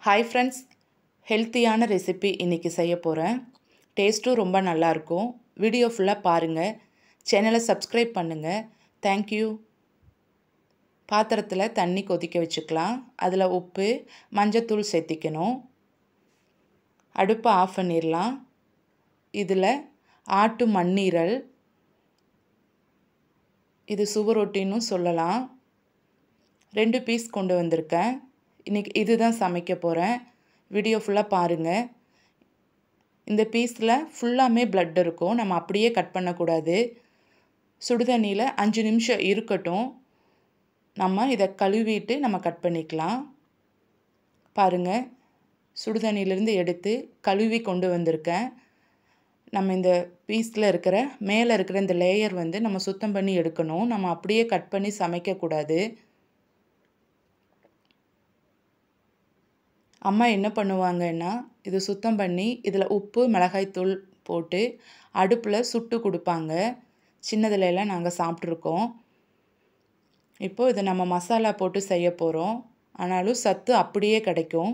Hi friends, ஹெல்த்தியான recipe இன்றைக்கி செய்ய போகிறேன். டேஸ்ட்டும் ரொம்ப நல்லாயிருக்கும். வீடியோ ஃபுல்லாக பாருங்கள். சேனலை சப்ஸ்கிரைப் பண்ணுங்கள். தேங்க்யூ. பாத்திரத்தில் தண்ணி கொதிக்க வச்சுக்கலாம். அதில் உப்பு, மஞ்சத்தூள் சேர்த்திக்கணும். அடுப்பை ஆஃப் பண்ணிடலாம். இதில் ஆட்டு மண்ணீரல், இது சுவரொட்டின்னு சொல்லலாம், 2 பீஸ் கொண்டு வந்திருக்கேன். இன்றைக்கி இதுதான் சமைக்க போகிறேன். வீடியோ ஃபுல்லாக பாருங்கள். இந்த பீஸில் ஃபுல்லாமே பிளட் இருக்கும். நம்ம அப்படியே கட் பண்ணக்கூடாது. சுடுதண்ணியில் 5 நிமிஷம் இருக்கட்டும். நம்ம இதை கழுவிட்டு நம்ம கட் பண்ணிக்கலாம். பாருங்கள், சுடுதண்ணியிலேருந்து எடுத்து கழுவி கொண்டு வந்திருக்கேன். நம்ம இந்த பீஸில் இருக்கிற மேலே இருக்கிற இந்த லேயர் நம்ம சுத்தம் பண்ணி எடுக்கணும். நம்ம அப்படியே கட் பண்ணி சமைக்கக்கூடாது. அம்மா என்ன பண்ணுவாங்கன்னா, இது சுத்தம் பண்ணி இதில் உப்பு, மிளகாய்த்தூள் போட்டு அடுப்பில் சுட்டு கொடுப்பாங்க. சின்னதுலலாம் நாங்கள் சாப்பிட்ருக்கோம். இப்போது இதை நம்ம மசாலா போட்டு செய்ய போகிறோம். ஆனாலும் சத்து அப்படியே கிடைக்கும்.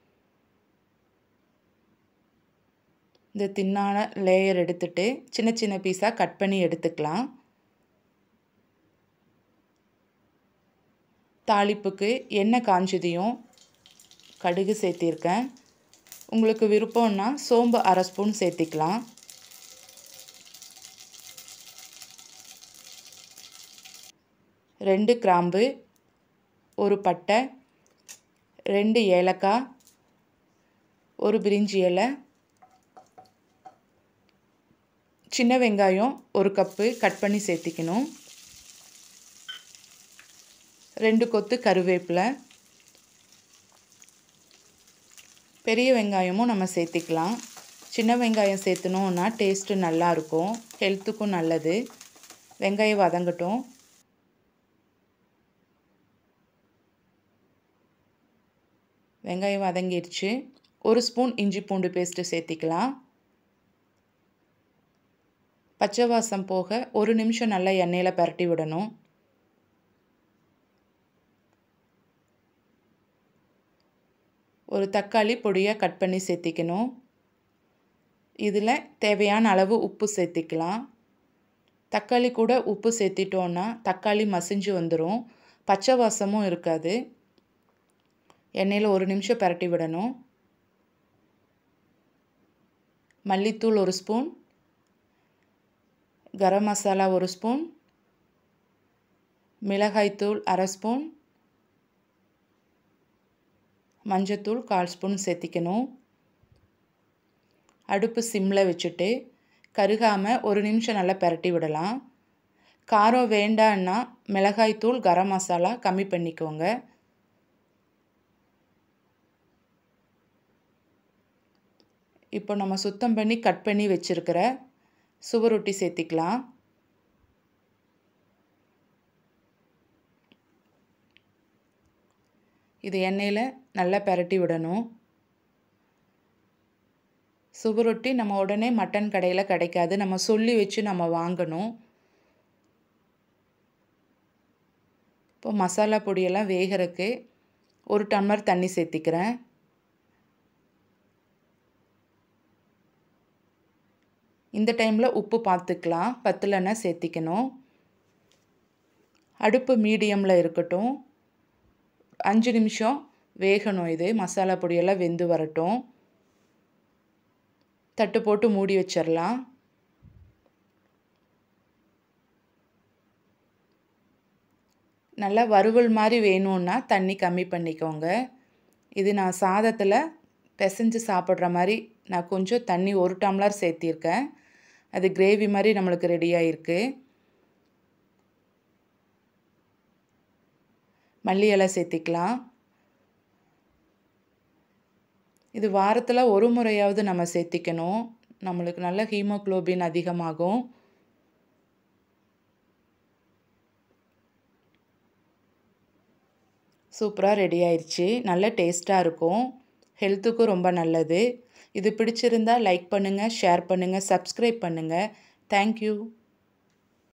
இந்த தின்னான லேயர் எடுத்துட்டு சின்ன சின்ன பீஸாக கட் பண்ணி எடுத்துக்கலாம். தாளிப்புக்கு எண்ணெய் காஞ்சதையும் கடுகு சேர்த்திருக்கேன். உங்களுக்கு விருப்பம்னா சோம்பு 1/2 ஸ்பூன் சேர்த்திக்கலாம். ரெண்டு கிராம்பு, ஒரு பட்டை, 2 ஏலக்காய், ஒரு பிரிஞ்சி இலை, சின்ன வெங்காயம் 1 கப்பு கட் பண்ணி சேர்த்திக்கணும். 2 கொத்து கருவேப்பிலை, பெரிய வெங்காயமும் நம்ம சேர்த்திக்கலாம். சின்ன வெங்காயம் சேர்த்துனோன்னா டேஸ்ட்டு நல்லாயிருக்கும், ஹெல்த்துக்கும் நல்லது. வெங்காயம் வதங்கட்டும். வெங்காயம் வதங்கிடுச்சு. 1 ஸ்பூன் இஞ்சி பூண்டு பேஸ்ட்டு சேர்த்திக்கலாம். பச்சை வாசம் போக 1 நிமிஷம் நல்லா எண்ணெயில் பரட்டி விடணும். ஒரு தக்காளி பொடியாக கட் பண்ணி சேர்த்திக்கணும். இதில் தேவையான அளவு உப்பு சேர்த்திக்கலாம். தக்காளி கூட உப்பு சேர்த்திட்டோன்னா தக்காளி மசிஞ்சு வந்துடும், பச்சை வாசமும் இருக்காது. எண்ணெயில் 1 நிமிஷம் பரட்டி விடணும். மல்லித்தூள் 1 ஸ்பூன், கரம் மசாலா 1 ஸ்பூன், மிளகாய்த்தூள் 1/2 ஸ்பூன், மஞ்சத்தூள் 1/4 ஸ்பூன் சேர்த்திக்கணும். அடுப்பு சிம்மில் வச்சுட்டு கருகாமல் 1 நிமிஷம் நல்லா பரட்டி விடலாம். காரம் வேண்டான்னா மிளகாய்த்தூள், கரம் மசாலா கம்மி பண்ணிக்கோங்க. இப்போ நம்ம சுத்தம் பண்ணி கட் பண்ணி வச்சுருக்கிற சுவரொட்டி சேர்த்திக்கலாம். இது எண்ணெயில் நல்லா பரட்டி விடணும். சுவரொட்டி நம்ம உடனே மட்டன் கடையில் கிடைக்காது. நம்ம சொல்லி வச்சு நம்ம வாங்கணும். இப்போ மசாலா பொடியெல்லாம் வேகிறதுக்கு 1 டம்ளர் தண்ணி சேர்த்திக்கிறேன். இந்த டைமில் உப்பு பார்த்துக்கலாம், பத்தலைன்னா சேர்த்திக்கணும். அடுப்பு மீடியமில் இருக்கட்டும். 5 நிமிஷம் வேகணும். இது மசாலா பொடியெல்லாம் வெந்து வரட்டும். தட்டு போட்டு மூடி வச்சிடலாம். நல்லா வறுவல் மாதிரி வேணும்னா தண்ணி கம்மி பண்ணிக்கோங்க. இது நான் சாதத்தில் பிசைஞ்சு சாப்பிட்ற மாதிரி நான் கொஞ்சம் தண்ணி 1 டம்ளர் சேர்த்திருக்கேன். அது கிரேவி மாதிரி நம்மளுக்கு ரெடியாக இருக்குது. மல்லி இலை சேர்த்திக்கலாம். இது வாரத்தில் 1 முறையாவது நம்ம சேர்த்திக்கணும். நம்மளுக்கு நல்ல ஹீமோகுளோபின் அதிகமாகும். சூப்பராக ரெடி ஆயிடுச்சு. நல்ல டேஸ்ட்டாக இருக்கும், ஹெல்த்துக்கும் ரொம்ப நல்லது. இது பிடிச்சிருந்தால் லைக் பண்ணுங்கள், ஷேர் பண்ணுங்கள், சப்ஸ்கிரைப் பண்ணுங்கள். தேங்க்யூ.